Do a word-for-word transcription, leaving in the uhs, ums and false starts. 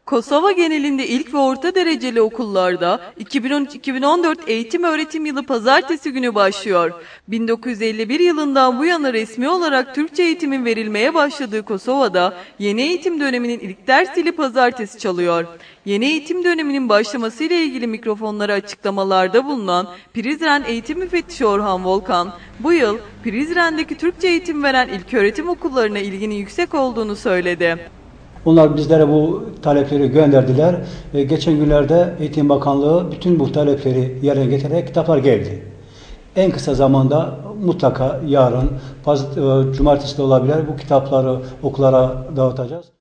Kosova genelinde ilk ve orta dereceli okullarda iki bin on üç iki bin on dört eğitim öğretim yılı pazartesi günü başlıyor. bin dokuz yüz elli bir yılından bu yana resmi olarak Türkçe eğitimin verilmeye başladığı Kosova'da yeni eğitim döneminin ilk ders dili pazartesi çalıyor. Yeni eğitim döneminin başlamasıyla ilgili mikrofonlara açıklamalarda bulunan Prizren Eğitim Müfettişi Orhan Volkan, bu yıl Prizren'deki Türkçe eğitim veren ilköğretim okullarına ilginin yüksek olduğunu söyledi. Onlar bizlere bu talepleri gönderdiler. E, geçen günlerde Eğitim Bakanlığı bütün bu talepleri yerine getirerek kitaplar geldi. En kısa zamanda mutlaka yarın, cumartesi de olabilir, bu kitapları okullara dağıtacağız.